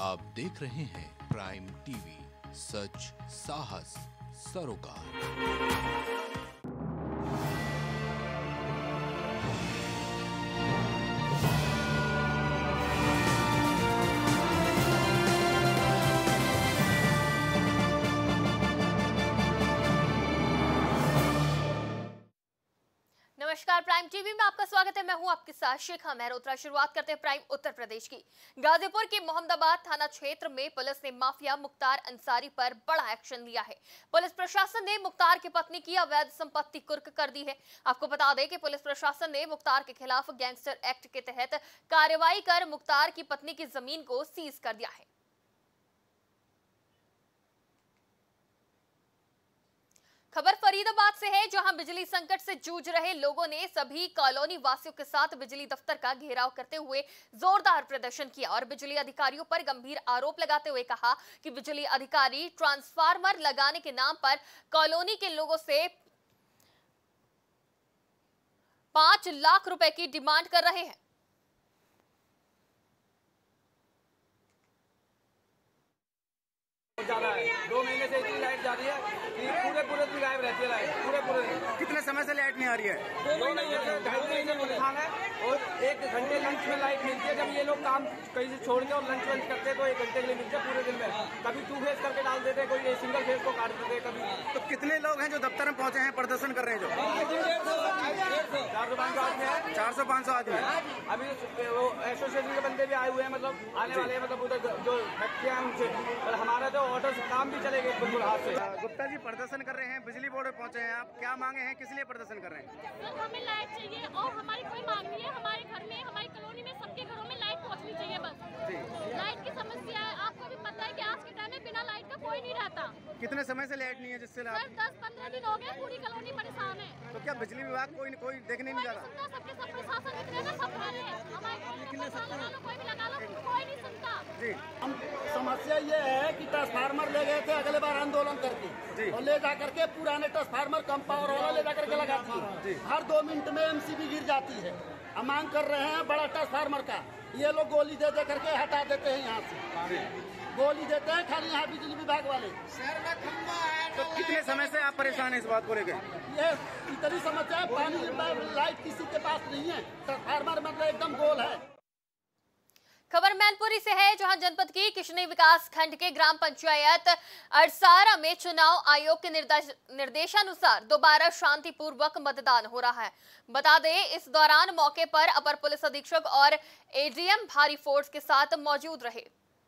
आप देख रहे हैं प्राइम टीवी, सच साहस सरोकार। नमस्कार, प्राइम टीवी में आपका स्वागत है। मैं हूं आपके साथ शिखा मेहरोत्रा। शुरुआत करते हैं प्राइम उत्तर प्रदेश की। गाजीपुर के मोहम्मदाबाद थाना क्षेत्र में पुलिस ने माफिया मुख्तार अंसारी पर बड़ा एक्शन लिया है। पुलिस प्रशासन ने मुख्तार की पत्नी की अवैध संपत्ति कुर्क कर दी है। आपको बता दें कि पुलिस प्रशासन ने मुख्तार के खिलाफ गैंगस्टर एक्ट के तहत कार्रवाई कर मुख्तार की पत्नी की जमीन को सीज कर दिया है। खबर फरीदाबाद से है, जहां बिजली संकट से जूझ रहे लोगों ने सभी कॉलोनी वासियों के साथ बिजली दफ्तर का घेराव करते हुए जोरदार प्रदर्शन किया और बिजली अधिकारियों पर गंभीर आरोप लगाते हुए कहा कि बिजली अधिकारी ट्रांसफार्मर लगाने के नाम पर कॉलोनी के लोगों से 5 लाख रुपए की डिमांड कर रहे हैं। ज्यादा है, 2 महीने से इतनी लाइट जा रही है कि पूरे दिन गायब रहती है लाइट। पूरे कितने समय से लाइट नहीं आ रही है? 2 महीने से 2.5 महीने नुकसान है और 1 घंटे लंच में लाइट मिलती है। जब ये लोग काम कहीं से छोड़ के और लंच वंच करते हैं तो 1 घंटे के लिए मिलती है पूरे दिन में। कभी 2 फेज करके डाल देते हैं, कोई सिंगल फेज को काट देते हैं कभी। तो कितने लोग हैं जो दफ्तर में पहुंचे हैं, प्रदर्शन कर रहे हैं? जो 400-500 आदमी। अभी वो एसोसिएशन के बंदे भी आए हुए हैं, मतलब आने वाले हैं, मतलब उधर जो फैक्ट्रियां हैं उनसे। और हमारा तो ऑर्डर काम भी चलेगा बिल्कुल हाथ से। गुप्ता जी प्रदर्शन कर रहे हैं, बिजली बोर्ड में पहुंचे हैं, आप क्या मांगे हैं, किस लिए प्रदर्शन कर रहे हैं? सर, हमें लाइट चाहिए और हमारी कोई मांग नहीं है। हमारे घर में, हमारी कॉलोनी में, सबके घरों में लाइट पहुंचनी चाहिए बस। लाइट की समस्या है, आपको भी पता है कि आज के टाइम में बिना लाइट का कोई नहीं रहता। कितने समय से लाइट नहीं है जिससे? सर 10-15 दिन हो गए, पूरी कॉलोनी परेशान है। तो क्या बिजली विभाग कोई देखने नहीं जा रहा? सबके सब प्रशासन इतने ना सब खा रहे हैं। हमारे कोई भी लगा लो, कोई नहीं सुनता जी। हम समस्या ये है कि ट्रांसफार्मर ले गए थे अगले बार आंदोलन करके और ले जा करके पुराने ट्रांसफार्मर कम पावर वाला ले जा करके लगाती है। हर 2 मिनट में एमसीबी गिर जाती है। हम मांग कर रहे हैं बड़ा ट्रांसफार्मर का। ये लोग गोली दे दे करके हटा देते हैं यहाँ से, गोली देते हैं खाली यहाँ बिजली विभाग वाले। तो कितने समय से आप परेशान हैं इस बात को लेकर? ये इतनी समस्या है, पानी लाइट किसी के पास नहीं है, ट्रांसफार्मर मतलब एकदम गोल है। खबर मैनपुरी से है, जहां जनपद की किशनी विकास खंड के ग्राम पंचायत अड़सारा में चुनाव आयोग के निर्देशानुसार दोबारा शांतिपूर्वक मतदान हो रहा है। बता दें, इस दौरान मौके पर अपर पुलिस अधीक्षक और एडीएम भारी फोर्स के साथ मौजूद रहे।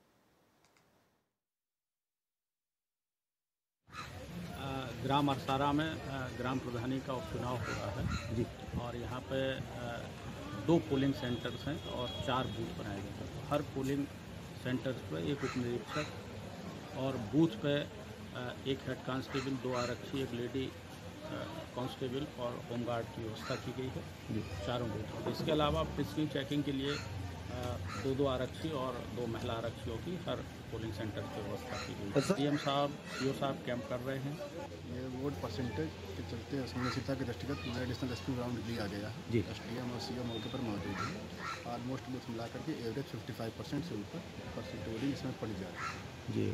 ग्राम अड़सारा में ग्राम प्रधानी का उपचुनाव हो रहा है जी, और यहाँ पे 2 पोलिंग सेंटर्स हैं और 4 बूथ बनाए गए हैं। हर पोलिंग सेंटर्स पे 1 उप निरीक्षक और बूथ पे 1 हेड कांस्टेबल, 2 आरक्षी, 1 लेडी कांस्टेबल और होमगार्ड की व्यवस्था की गई है चारों बूथ। इसके अलावा पिछली चेकिंग के लिए 2 आरक्षी और 2 महिला आरक्षियों की हर पोलिंग सेंटर की व्यवस्था की गई है। डीएम साहब, सीओ साहब कैंप कर रहे हैं। ये वोट परसेंटेज के चलते संवेदनशीलता के दृष्टिगत एडिशनल एसपी राउंड लिया गया है जी। एसडीएम और सीओ मौके पर मौजूद है। ऑलमोस्ट बूथ मिला करके एवरेज 55% से ऊपर परसेंट वोटिंग इसमें पड़ी जा रही है जी।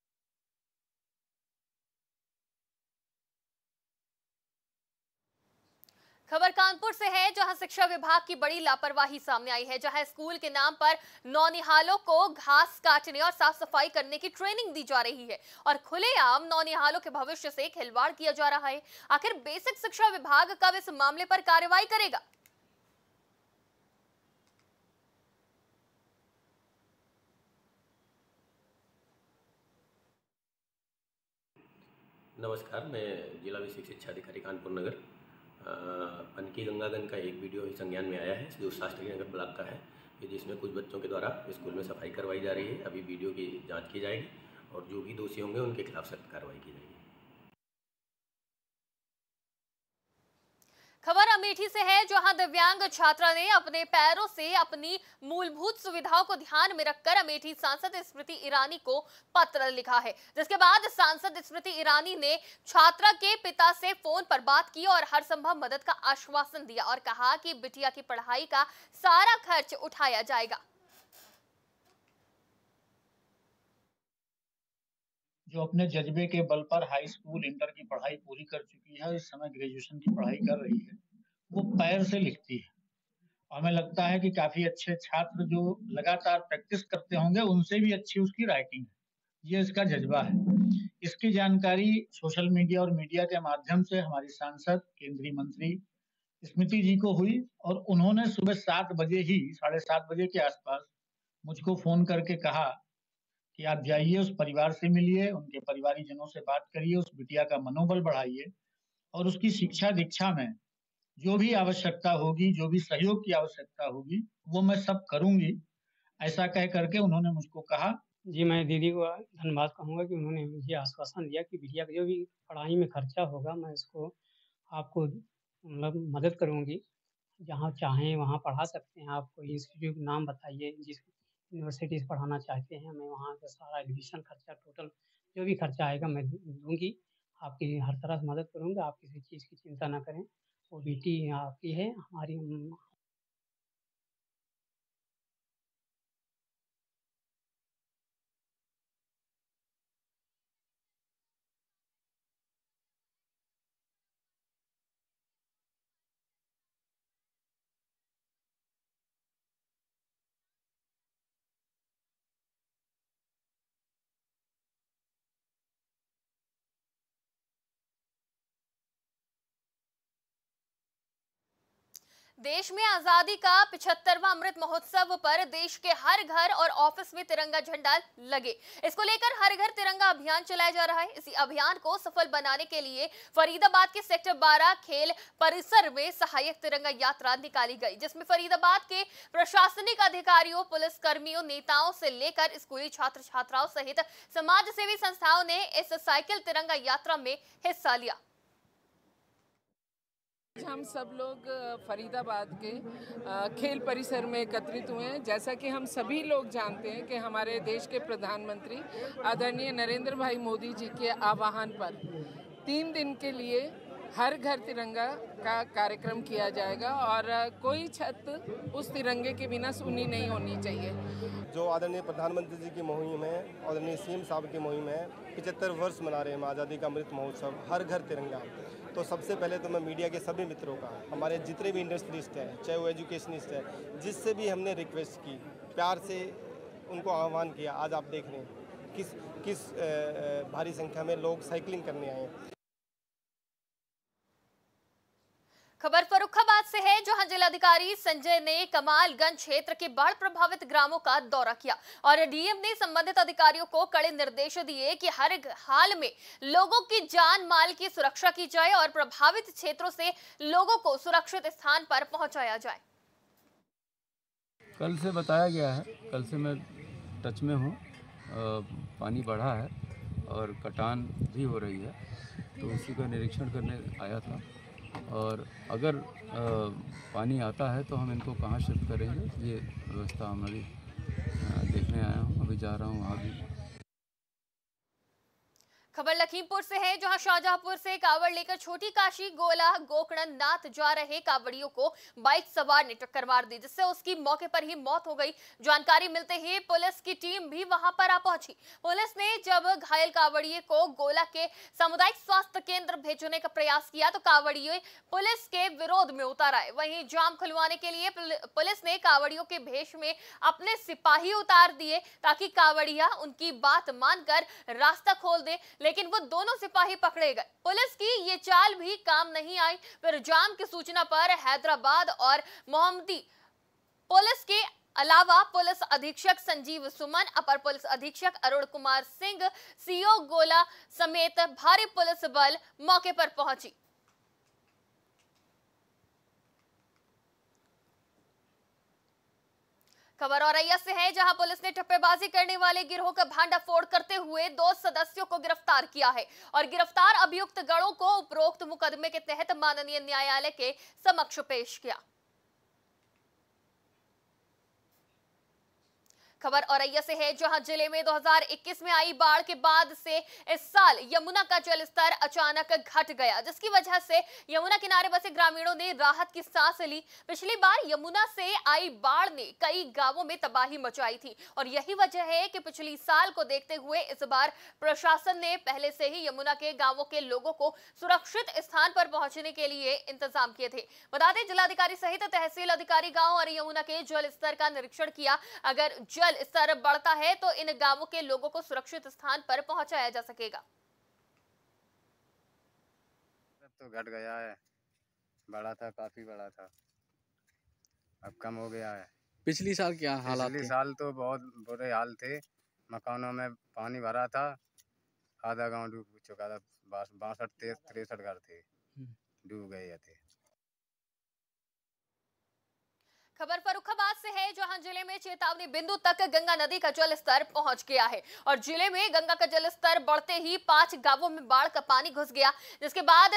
खबर कानपुर से है, जहां शिक्षा विभाग की बड़ी लापरवाही सामने आई है। जहां स्कूल के नाम पर नौनिहालों को घास काटने और साफ सफाई करने की ट्रेनिंग दी जा रही है और खुलेआम नौनिहालों के भविष्य से खिलवाड़ किया जा रहा है। आखिर बेसिक शिक्षा विभाग कब इस मामले पर कार्रवाई करेगा? नमस्कार, मैं जिला विशिष्ट शिक्षा अधिकारी कानपुर नगर पनकी गंगागन का एक वीडियो संज्ञान में आया है जो शास्त्री नगर ब्लॉक का है, कि जिसमें कुछ बच्चों के द्वारा स्कूल में सफाई करवाई जा रही है। अभी वीडियो की जांच की जाएगी और जो भी दोषी होंगे उनके खिलाफ सख्त कार्रवाई की जाएगी। खबर अमेठी से है, जहां दिव्यांग छात्रा ने अपने पैरों से अपनी मूलभूत सुविधाओं को ध्यान में रखकर अमेठी सांसद स्मृति ईरानी को पत्र लिखा है, जिसके बाद सांसद स्मृति ईरानी ने छात्रा के पिता से फोन पर बात की और हर संभव मदद का आश्वासन दिया और कहा कि बिटिया की पढ़ाई का सारा खर्च उठाया जाएगा। जो अपने जज्बे के बल पर हाई स्कूल इंटर की पढ़ाई पूरी कर चुकी है और इस समय ग्रेजुएशन की पढ़ाई कर रही है, वो पैर से लिखती है। हमें लगता है कि काफी अच्छे छात्र जो लगातार प्रैक्टिस करते होंगे उनसे भी अच्छी उसकी राइटिंग है। ये इसका जज्बा है। इसकी जानकारी सोशल मीडिया और मीडिया के माध्यम से हमारी सांसद केंद्रीय मंत्री स्मृति जी को हुई और उन्होंने सुबह 7 बजे ही 7:30 बजे के आसपास मुझको फोन करके कहा कि आप जाइए, उस परिवार से मिलिए, उनके परिवारीजनों से बात करिए, उस बिटिया का मनोबल बढ़ाइए और उसकी शिक्षा दीक्षा में जो भी आवश्यकता होगी, जो भी सहयोग की आवश्यकता होगी, वो मैं सब करूंगी। ऐसा कह करके उन्होंने मुझको कहा। जी, मैं दीदी को धन्यवाद कहूँगा कि उन्होंने मुझे आश्वासन दिया कि बिटिया का जो भी पढ़ाई में खर्चा होगा मैं इसको आपको मतलब मदद करूँगी। जहाँ चाहें वहाँ पढ़ा सकते हैं आप, कोई इंस्टीट्यूट नाम बताइए जिस यूनिवर्सिटी से पढ़ाना चाहते हैं, मैं वहाँ का सारा एडमिशन खर्चा टोटल जो भी खर्चा आएगा मैं दूँगी। आपकी हर तरह से मदद करूँगी, आप किसी चीज़ की चिंता ना करें। वो बेटी आपकी है, हमारी देश में आजादी का 75वां अमृत महोत्सव पर देश के हर घर और ऑफिस में तिरंगा झंडा लगे। इसको लेकर हर घर तिरंगा अभियान चलाया जा रहा है। इसी अभियान को सफल बनाने के लिए फरीदाबाद के सेक्टर 12 खेल परिसर में सहायक तिरंगा यात्रा निकाली गई, जिसमें फरीदाबाद के प्रशासनिक अधिकारियों, पुलिस कर्मियों, नेताओं से लेकर स्कूली छात्र छात्राओं सहित समाज सेवी संस्थाओं ने इस साइकिल तिरंगा यात्रा में हिस्सा लिया। हम सब लोग फरीदाबाद के खेल परिसर में एकत्रित हुए हैं। जैसा कि हम सभी लोग जानते हैं कि हमारे देश के प्रधानमंत्री आदरणीय नरेंद्र भाई मोदी जी के आह्वान पर 3 दिन के लिए हर घर तिरंगा का कार्यक्रम किया जाएगा और कोई छत उस तिरंगे के बिना सूनी नहीं होनी चाहिए। जो आदरणीय प्रधानमंत्री जी की मुहिम है, आदरणीय सीएम साहब की मुहिम है, 75 वर्ष मना रहे हैं हम आज़ादी का अमृत महोत्सव, हर घर तिरंगा। तो सबसे पहले तो मैं मीडिया के सभी मित्रों का, हमारे जितने भी इंडस्ट्रियलिस्ट हैं, चाहे वो एजुकेशनिस्ट है, जिससे भी हमने रिक्वेस्ट की, प्यार से उनको आह्वान किया। आज आप देख रहे हैं किस भारी संख्या में लोग साइकिलिंग करने आए हैं। खबर फर्रुखाबाद से है, जहां जिलाधिकारी संजय ने कमालगंज क्षेत्र के बाढ़ प्रभावित ग्रामों का दौरा किया और डीएम ने संबंधित अधिकारियों को कड़े निर्देश दिए कि हर हाल में लोगों की जान माल की सुरक्षा की जाए और प्रभावित क्षेत्रों से लोगों को सुरक्षित स्थान पर पहुंचाया जाए। कल से बताया गया है, कल से मैं टच में हूँ। पानी बढ़ा है और कटान भी हो रही है, तो उसी का निरीक्षण करने आया था। और अगर पानी आता है तो हम इनको कहाँ शिफ्ट करेंगे, ये व्यवस्था हमारी देखने आया हूँ। अभी जा रहा हूँ वहाँ भी। खबर लखीमपुर से है, जहां शाहजहांपुर से कावड़ लेकर छोटी काशी गोला गोकर्ण नाथ जा रहे कावड़ियों को बाइक सवार ने टक्कर मार दी, जिससे उसकी मौके पर ही मौत हो गई। जानकारी मिलते ही पुलिस की टीम भी वहां पर आ पहुंची। पुलिस ने जब घायल कावड़िए को गोला के सामुदायिक स्वास्थ्य केंद्र भेजने का प्रयास किया तो कावड़िए पुलिस के विरोध में उतर आए। वहीं जाम खुलवाने के लिए पुलिस ने कावड़ियों के भेष में अपने सिपाही उतार दिए ताकि कावड़िया उनकी बात मानकर रास्ता खोल दे, लेकिन वो दोनों सिपाही पकड़े गए। पुलिस की ये चाल भी काम नहीं आई। फिर जाम की सूचना पर हैदराबाद और मोहम्मदी पुलिस के अलावा पुलिस अधीक्षक संजीव सुमन, अपर पुलिस अधीक्षक अरुण कुमार सिंह, सीओ गोला समेत भारी पुलिस बल मौके पर पहुंची। खबर औरैया से है, जहां पुलिस ने ठप्पेबाजी करने वाले गिरोह का भांडाफोड़ करते हुए 2 सदस्यों को गिरफ्तार किया है और गिरफ्तार अभियुक्त गणों को उपरोक्त मुकदमे के तहत माननीय न्यायालय के समक्ष पेश किया। खबर औरैया से है, जहां जिले में 2021 में आई बाढ़ के बाद से इस साल यमुना का जलस्तर अचानक घट गया, जिसकी वजह से यमुना किनारे बसे ग्रामीणों ने राहत की सांस ली। पिछली बार यमुना से आई बाढ़ ने कई गांवों में तबाही मचाई थी और यही वजह है कि पिछली साल को देखते हुए इस बार प्रशासन ने पहले से ही यमुना के गांवों के लोगों को सुरक्षित स्थान पर पहुंचने के लिए इंतजाम किए थे। बता दें, जिलाधिकारी सहित तहसील अधिकारी गांव और यमुना के जल स्तर का निरीक्षण किया। अगर जल स्तर बढ़ता है तो इन गांवों के लोगों को सुरक्षित स्थान पर पहुंचाया जा सकेगा। तो घट गया है, बड़ा था, काफी बड़ा था, अब कम हो गया है। पिछली साल क्या हालात थे? पिछली साल तो बहुत बुरे हाल थे, मकानों में पानी भरा था, आधा गांव डूब चुका था, 62-63 घर थे डूब गए थे। खबर फर्रुखाबाद से है, जहां जिले में चेतावनी बिंदु तक गंगा नदी का जल स्तर पहुंच गया है और जिले में गंगा का जल स्तर बढ़ते ही 5 गांवों में बाढ़ का पानी घुस गया, जिसके बाद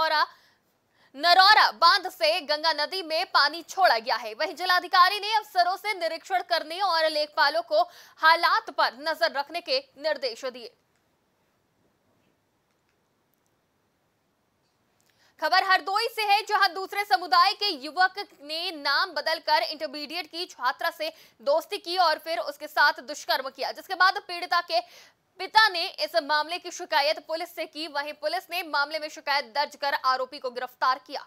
नरौरा बांध से गंगा नदी में पानी छोड़ा गया है। वहीं जिलाधिकारी ने अफसरों से निरीक्षण करने और लेखपालों को हालात पर नजर रखने के निर्देश दिए। खबर हरदोई से है, जहां दूसरे समुदाय के युवक ने नाम बदलकर इंटरमीडिएट की छात्रा से दोस्ती की और फिर उसके साथ दुष्कर्म किया, जिसके बाद पीड़िता के पिता ने इस मामले की शिकायत पुलिस से की। वहीं पुलिस ने मामले में शिकायत दर्ज कर आरोपी को गिरफ्तार किया।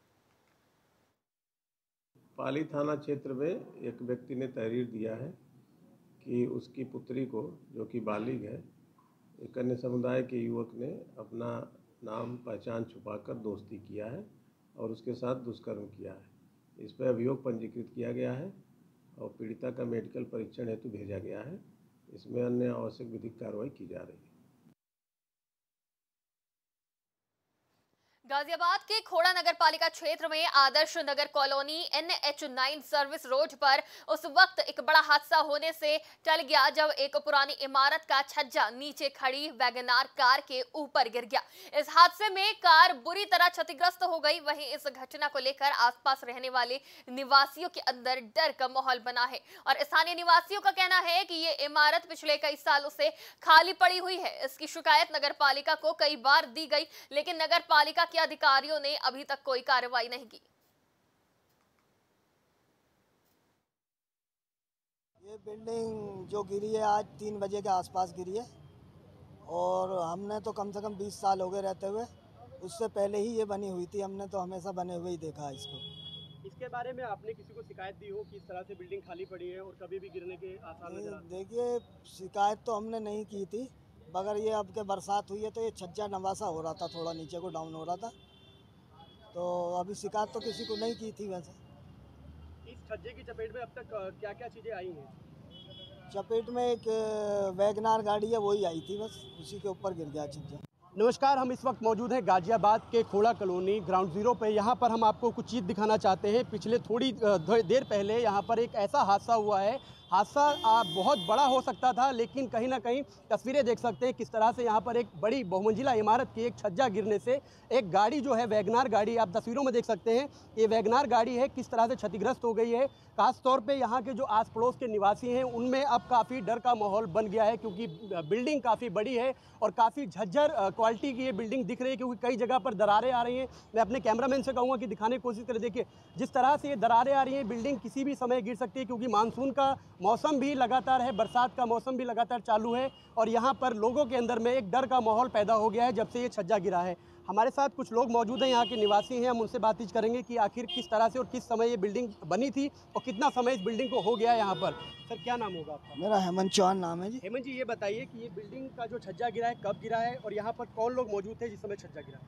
पाली थाना क्षेत्र में एक व्यक्ति ने तहरीर दिया है कि उसकी पुत्री को, जो कि बालिग है, एक अन्य समुदाय के युवक ने अपना नाम पहचान छुपाकर दोस्ती किया है और उसके साथ दुष्कर्म किया है। इस पर अभियोग पंजीकृत किया गया है और पीड़िता का मेडिकल परीक्षण हेतु भेजा गया है। इसमें अन्य आवश्यक विधिक कार्रवाई की जा रही है। गाजियाबाद के खोड़ा नगर पालिका क्षेत्र में Adarsh Nagar colony NH9 service road पर उस वक्त एक बड़ा हादसा होने से टल गया जब एक पुरानी इमारत का छज्जा नीचे खड़ी वैगनार कार के ऊपर गिर गया। इस हादसे में कार बुरी तरह क्षतिग्रस्त हो गई। वहीं इस घटना को लेकर आसपास रहने वाले निवासियों के अंदर डर का माहौल बना है और स्थानीय निवासियों का कहना है कि ये इमारत पिछले कई सालों से खाली पड़ी हुई है। इसकी शिकायत नगर पालिका को कई बार दी गई, लेकिन नगर पालिका के अधिकारियों ने अभी तक कोई कार्रवाई नहीं की। ये बिल्डिंग जो गिरी है आज 3 बजे के आसपास गिरी है और हमने तो कम से कम 20 साल हो गए रहते हुए, उससे पहले ही ये बनी हुई थी। हमने तो हमेशा बने हुए ही देखा है इसको। इसके बारे में आपने किसी को शिकायत दी हो कि इस तरह से बिल्डिंग खाली पड़ी है और कभी भी गिरने के आसार नजर आते हैं? देखिए, शिकायत तो हमने नहीं की थी, मगर ये अब के बरसात हुई है तो ये छज्जा नवासा हो रहा था, थोड़ा नीचे को डाउन हो रहा था, तो अभी शिकायत तो किसी को नहीं की थी। वैसे इस छज्जे की चपेट में अब तक क्या क्या चीज़ें आई हैं? चपेट में एक वैगनार गाड़ी है, वही आई थी, बस उसी के ऊपर गिर गया छज्जा। नमस्कार, हम इस वक्त मौजूद हैं गाजियाबाद के खोड़ा कॉलोनी ग्राउंड जीरो पे। यहाँ पर हम आपको कुछ चीज़ दिखाना चाहते हैं। पिछले थोड़ी देर पहले यहाँ पर एक ऐसा हादसा हुआ है। हादसा बहुत बड़ा हो सकता था, लेकिन कहीं ना कहीं तस्वीरें देख सकते हैं किस तरह से यहाँ पर एक बड़ी बहुमंजिला इमारत की एक छज्जा गिरने से एक गाड़ी जो है वैगनार गाड़ी, आप तस्वीरों में देख सकते हैं ये वैगनार गाड़ी है, किस तरह से क्षतिग्रस्त हो गई है। खास तौर पे यहाँ के जो आस पड़ोस के निवासी हैं उनमें अब काफ़ी डर का माहौल बन गया है, क्योंकि बिल्डिंग काफ़ी बड़ी है और काफ़ी झज्जर क्वालिटी की ये बिल्डिंग दिख रही है, क्योंकि कई जगह पर दरारें आ रही हैं। मैं अपने कैमरामैन से कहूँगा कि दिखाने की कोशिश करें। देखिए जिस तरह से ये दरारें आ रही हैं, बिल्डिंग किसी भी समय गिर सकती है, क्योंकि मानसून का मौसम भी लगातार है, बरसात का मौसम भी लगातार चालू है और यहाँ पर लोगों के अंदर में एक डर का माहौल पैदा हो गया है जब से ये छज्जा गिरा है। हमारे साथ कुछ लोग मौजूद हैं, यहाँ के निवासी हैं, हम उनसे बातचीत करेंगे कि आखिर किस तरह से और किस समय ये बिल्डिंग बनी थी और कितना समय इस बिल्डिंग को हो गया है यहाँ पर। सर क्या नाम होगा आपका? मेरा हेमंत चौहान नाम है जी। हेमंत जी, ये बताइए कि ये बिल्डिंग का जो छज्जा गिरा है कब गिरा है और यहाँ पर कौन लोग मौजूद थे जिस समय छज्जा गिरा?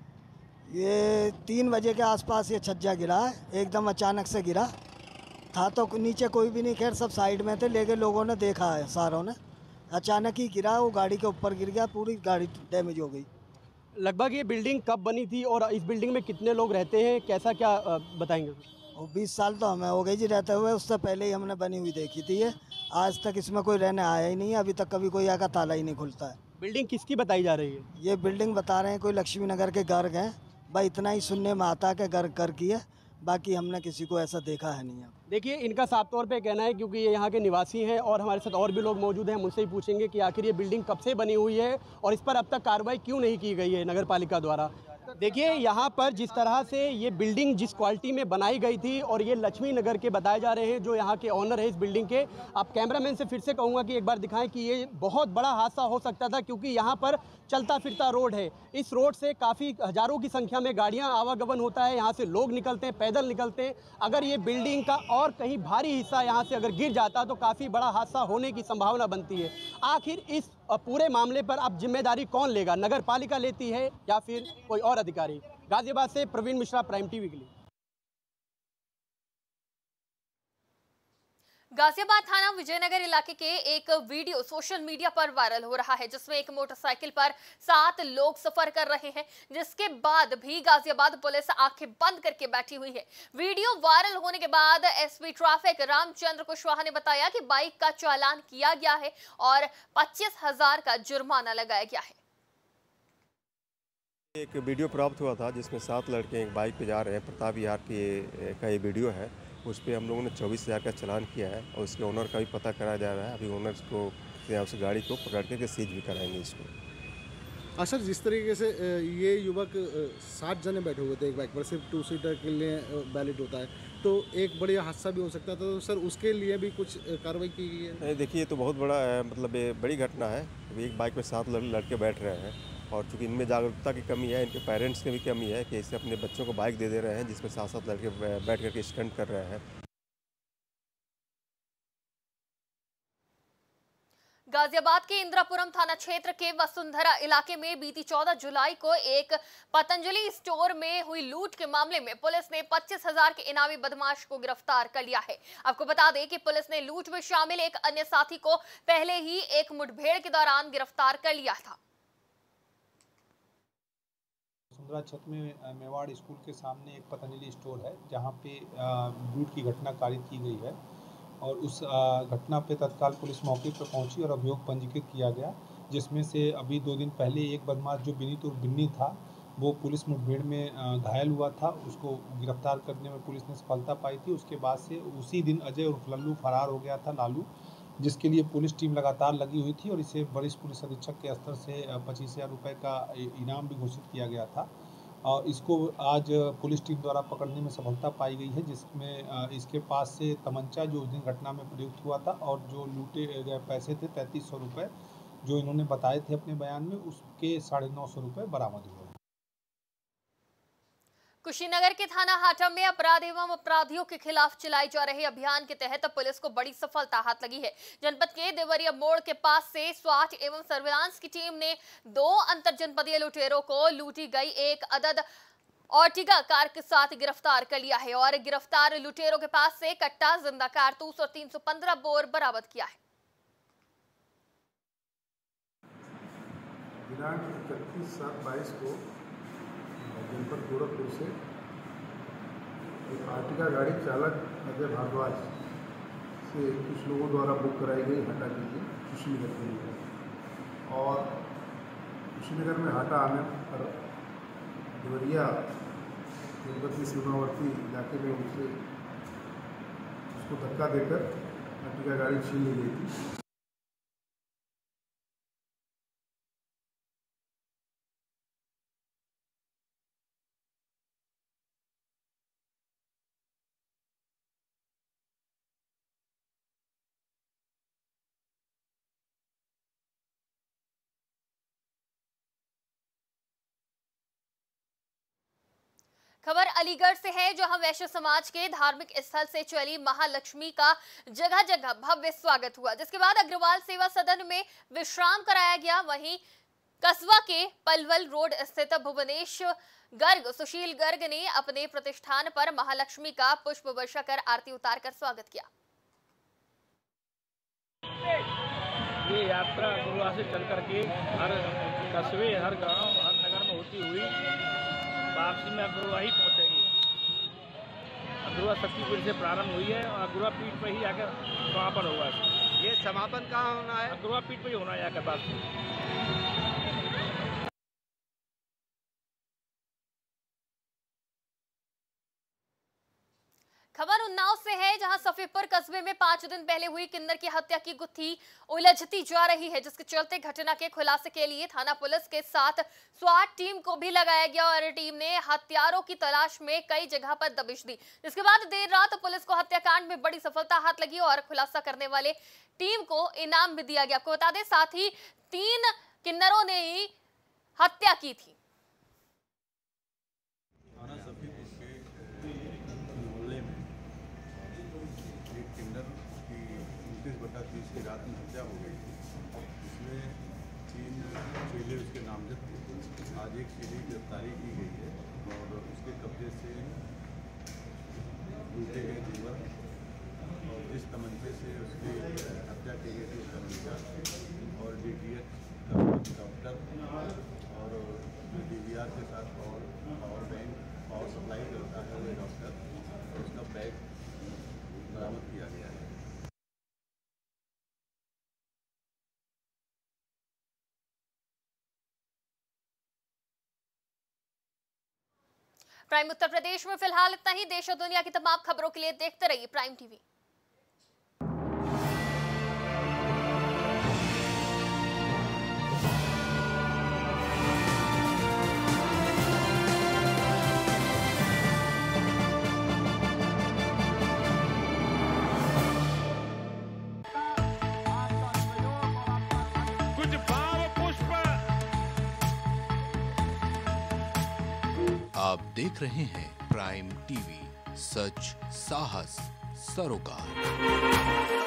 ये 3 बजे के आसपास ये छज्जा गिरा है, एकदम अचानक से गिरा था, तो नीचे कोई भी नहीं, खैर सब साइड में थे, लेकिन लोगों ने देखा है, सारों ने, अचानक ही गिरा, वो गाड़ी के ऊपर गिर गया, पूरी गाड़ी डैमेज हो गई। लगभग ये बिल्डिंग कब बनी थी और इस बिल्डिंग में कितने लोग रहते हैं, कैसा क्या बताएंगे? और 20 साल तो हमें हो गई जी रहते हुए, उससे पहले ही हमने बनी हुई देखी थी ये। आज तक इसमें कोई रहने आया ही नहीं है, अभी तक कभी कोई आकर ताला ही नहीं खुलता है। बिल्डिंग किसकी बताई जा रही है? ये बिल्डिंग बता रहे हैं कोई लक्ष्मी नगर के गर्ग हैं, भाई इतना ही सुनने में आता है कि गर्ग कर की है, बाकी हमने किसी को ऐसा देखा है नहीं। देखिए, इनका साफ तौर पे कहना है, क्योंकि ये यहाँ के निवासी हैं और हमारे साथ और भी लोग मौजूद हैं, हम उनसे ही पूछेंगे कि आखिर ये बिल्डिंग कब से बनी हुई है और इस पर अब तक कार्रवाई क्यों नहीं की गई है नगर पालिका द्वारा। देखिए, यहाँ पर जिस तरह से ये बिल्डिंग जिस क्वालिटी में बनाई गई थी, और ये लक्ष्मी नगर के बताए जा रहे हैं जो यहाँ के ऑनर है इस बिल्डिंग के। आप कैमरामैन से फिर से कहूँगा कि एक बार दिखाएं कि ये बहुत बड़ा हादसा हो सकता था, क्योंकि यहाँ पर चलता फिरता रोड है। इस रोड से काफ़ी हज़ारों की संख्या में गाड़ियाँ आवागमन होता है, यहाँ से लोग निकलते हैं, पैदल निकलते हैं। अगर ये बिल्डिंग का और कहीं भारी हिस्सा यहाँ से अगर गिर जाता तो काफ़ी बड़ा हादसा होने की संभावना बनती है। आखिर इस पूरे मामले पर अब जिम्मेदारी कौन लेगा? नगर पालिका लेती है या फिर कोई और अधिकारी? गाजियाबाद से प्रवीण मिश्रा, प्राइम टीवी के लिए। गाजियाबाद थाना विजयनगर इलाके के एक वीडियो सोशल मीडिया पर वायरल हो रहा है, जिसमें एक मोटरसाइकिल पर 7 लोग सफर कर रहे हैं, जिसके बाद भी गाजियाबाद पुलिस आंखें बंद करके बैठी हुई है। वीडियो वायरल होने के बाद एसपी ट्रैफिक रामचंद्र कुशवाहा ने बताया कि बाइक का चालान किया गया है और 25,000 का जुर्माना लगाया गया है। एक वीडियो प्राप्त हुआ था जिसमें 7 लड़के एक बाइक पे जा रहे हैं, प्रताप विहार का ये वीडियो है। उस पर हम लोगों ने 24,000 का चालान किया है और उसके ओनर का भी पता कराया जा रहा है। अभी ओनर को उस गाड़ी को पकड़ करके सीज भी कराएंगे इसको। सर, जिस तरीके से ये युवक 7 जने बैठे हुए थे एक बाइक पर, सिर्फ 2 सीटर के लिए वैलिड होता है, तो एक बड़ा हादसा भी हो सकता था। तो सर, उसके लिए भी कुछ कार्रवाई की गई है? नहीं, देखिए, ये तो बहुत बड़ा मतलब ये बड़ी घटना है। अभी एक बाइक पर 7 लड़के बैठ रहे हैं और चूँकि इनमें जागरूकता की कमी है, इनके पेरेंट्स की भी कमी है कि इसे अपने बच्चों को बाइक दे दे रहे हैं जिसमें 7-7 लड़के बैठ करके स्टंट कर रहे हैं। गाजियाबाद के इंद्रापुरम थाना क्षेत्र के वसुंधरा इलाके में बीती 14 जुलाई को एक पतंजलि स्टोर में हुई लूट के मामले में पुलिस ने 25,000 के इनामी बदमाश को गिरफ्तार कर लिया है। आपको बता दें कि पुलिस ने लूट में शामिल एक अन्य साथी को पहले ही एक मुठभेड़ के दौरान गिरफ्तार कर लिया था। वसुंधरा क्षेत्र में मेवाड़ स्कूल के सामने एक पतंजलि स्टोर है, जहां पे लूट की घटना कारित की गई है और उस घटना पे तत्काल पुलिस मौके पर पहुंची और अभियोग पंजीकृत किया गया, जिसमें से अभी 2 दिन पहले एक बदमाश जो विनीत उर्फ बिन्नी था, वो पुलिस मुठभेड़ में घायल हुआ था। उसको गिरफ्तार करने में पुलिस ने सफलता पाई थी। उसके बाद से उसी दिन अजय उर्फ लल्लू फरार हो गया था, लालू, जिसके लिए पुलिस टीम लगातार लगी हुई थी और इसे वरिष्ठ पुलिस अधीक्षक के स्तर से 25,000 रुपये का इनाम भी घोषित किया गया था। और इसको आज पुलिस टीम द्वारा पकड़ने में सफलता पाई गई है, जिसमें इसके पास से तमंचा जो उस दिन घटना में प्रयुक्त हुआ था और जो लूटे गए पैसे थे 3,500 रुपये जो इन्होंने बताए थे अपने बयान में, उसके 950 रुपये बरामद हुए। कुशीनगर के थाना हाटा में अपराध एवं अपराधियों के खिलाफ चलाए जा रहे अभियान के तहत पुलिस को बड़ी सफलता हाथ लगी है। जनपद के देवरिया मोड़ के पास से स्वाट एवं सर्विलांस की टीम ने 2 अंतरजनपदीय लुटेरों को लूटी गई एक अदद ऑर्टिगा कार के साथ गिरफ्तार कर लिया है और गिरफ्तार लुटेरों के पास से कट्टा, जिंदा कारतूस और 315 बोर बरामद किया है। दिनांक 31/7/22 को जनपद गोरखपुर से एक आर्टिका गाड़ी चालक अजय भारद्वाज से कुछ लोगों द्वारा बुक कराई गई हाटा के लिए कुशीनगर के लिए, और कुशीनगर में हाटा आने पर देवरिया जनपद के सीमावर्ती इलाके में उसको धक्का देकर आर्टिका गाड़ी छीन ली गई थी। खबर अलीगढ़ से है, जहां वैश्य समाज के धार्मिक स्थल से चली महालक्ष्मी का जगह जगह भव्य स्वागत हुआ, जिसके बाद अग्रवाल सेवा सदन में विश्राम कराया गया। वहीं कस्बा के पलवल रोड स्थित भुवनेश गर्ग सुशील गर्ग ने अपने प्रतिष्ठान पर महालक्ष्मी का पुष्प वर्षा कर आरती उतारकर स्वागत किया। ये यात्रा गुरुवार से चल करके हर कस्बे, हर गांव, हर नगर में होती हुई वापसी में अग्रवा ही पहुँचेगी। अग्रवा शक्तिपीठ से प्रारंभ हुई है और अग्रवा पीठ पर ही आकर समापन होगा। ये समापन कहाँ होना है? अग्रवा पीठ पर ही होना है आकर वापसी। गाजीपुर कस्बे में 5 दिन पहले हुई किन्नर की हत्या की गुत्थी उलझती जा रही है, जिसके चलते घटना के खुलासे के लिए थाना पुलिस के साथ स्वाट टीम को भी लगाया गया और टीम ने हत्यारों की तलाश में कई जगह पर दबिश दी, जिसके बाद देर रात पुलिस को हत्याकांड में बड़ी सफलता हाथ लगी और खुलासा करने वाले टीम को इनाम भी दिया गया। आपको बता दें, साथ ही 3 किन्नरों ने ही हत्या की थी। की रात में हत्या हो गई थी, इसमें 3 चेले उसके नामजद थे। आज एक चेले की गिरफ्तारी की गई है और उसके कब्जे से लूटे गए जेवर और जिस तमंचे से उसकी हत्या की गई थी उसका तमंचा और DTH का डॉक्टर और जो DVR के साथ पावर बैंक पावर सप्लाई करता है वो डॉक्टर, उसका बैग बरामद किया गया है। प्राइम उत्तर प्रदेश में फिलहाल इतना ही। देश और दुनिया की तमाम खबरों के लिए देखते रहिए प्राइम टीवी। कुछ भाव पुष्प। आप देख रहे हैं प्राइम टीवी, सच साहस सरोकार।